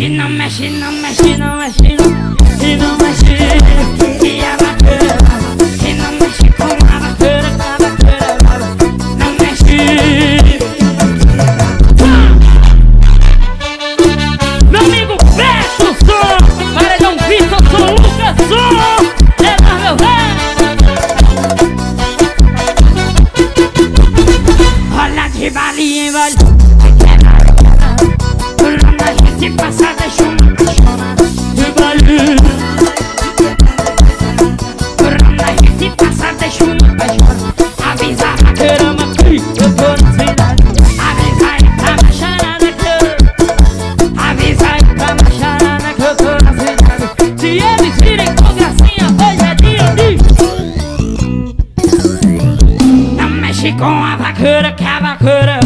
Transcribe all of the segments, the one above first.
E não mexe, não mexe, não mexe, e não mexe. E a vaqueira e não mexe com a vaqueira, não mexe. Meu amigo, fecha o som. Paredão Vitor, sou Lucas, som. É lá, meu velho. Olha de balinha em vale. A gente passa, deixa uma apaixonada de balinha. A gente passa, deixa uma apaixonada. Avisa a vaqueira, mas que eu tô na cidade. Avisa aí pra macharada que eu. Avisa aí pra macharada que eu tô na cidade. Se eles virem com gracinha, hoje é dia de. Não mexe com a vaqueira, que a vaqueira.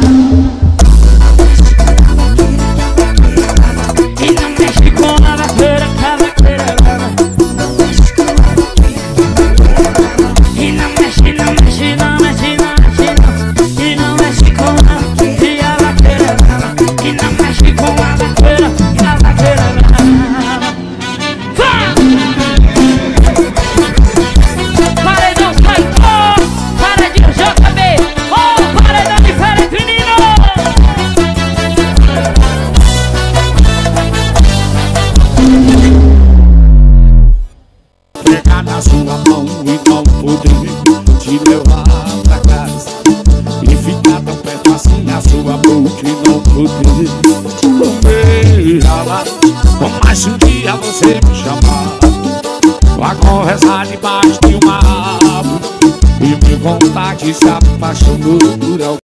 Na sua mão e não poder te levar pra casa e ficar tão perto assim na sua boca e não poder comer lá. Mas se um dia você me chamar, vá conversar debaixo de uma árvore e me contar que se apaixonou por alguém.